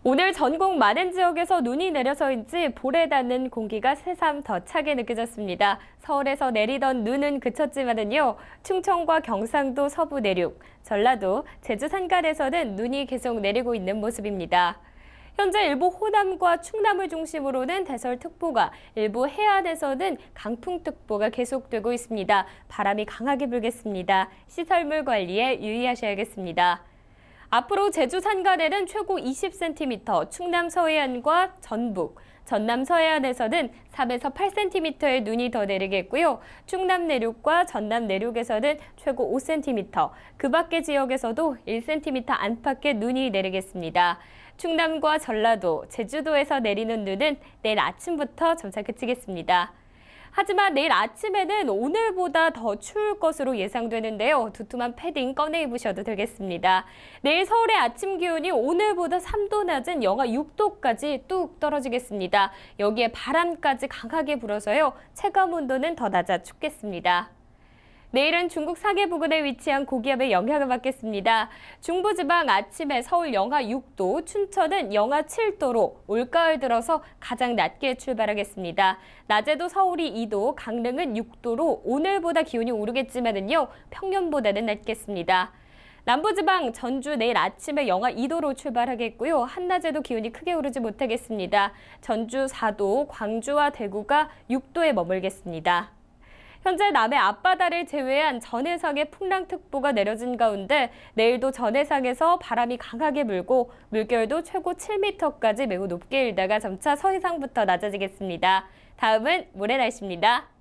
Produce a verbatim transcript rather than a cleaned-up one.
오늘 전국 많은 지역에서 눈이 내려서인지 볼에 닿는 공기가 새삼 더 차게 느껴졌습니다. 서울에서 내리던 눈은 그쳤지만은요, 충청과 경상도 서부 내륙, 전라도, 제주 산간에서는 눈이 계속 내리고 있는 모습입니다. 현재 일부 호남과 충남을 중심으로는 대설특보가, 일부 해안에서는 강풍특보가 계속되고 있습니다. 바람이 강하게 불겠습니다. 시설물 관리에 유의하셔야겠습니다. 앞으로 제주 산간에는 최고 이십 센티미터, 충남 서해안과 전북, 전남 서해안에서는 삼에서 팔 센티미터의 눈이 더 내리겠고요. 충남 내륙과 전남 내륙에서는 최고 오 센티미터, 그 밖의 지역에서도 일 센티미터 안팎의 눈이 내리겠습니다. 충남과 전라도, 제주도에서 내리는 눈은 내일 아침부터 점차 그치겠습니다. 하지만 내일 아침에는 오늘보다 더 추울 것으로 예상되는데요. 두툼한 패딩 꺼내 입으셔도 되겠습니다. 내일 서울의 아침 기온이 오늘보다 삼 도 낮은 영하 육 도까지 뚝 떨어지겠습니다. 여기에 바람까지 강하게 불어서요. 체감 온도는 더 낮아 춥겠습니다. 내일은 중국 사계 부근에 위치한 고기압의 영향을 받겠습니다. 중부지방 아침에 서울 영하 육 도, 춘천은 영하 칠 도로 올가을 들어서 가장 낮게 출발하겠습니다. 낮에도 서울이 이 도, 강릉은 육 도로 오늘보다 기온이 오르겠지만은요, 평년보다는 낮겠습니다. 남부지방 전주 내일 아침에 영하 이 도로 출발하겠고요. 한낮에도 기온이 크게 오르지 못하겠습니다. 전주 사 도, 광주와 대구가 육 도에 머물겠습니다. 현재 남해 앞바다를 제외한 전해상에 풍랑특보가 내려진 가운데 내일도 전해상에서 바람이 강하게 불고 물결도 최고 칠 미터까지 매우 높게 일다가 점차 서해상부터 낮아지겠습니다. 다음은 모레 날씨입니다.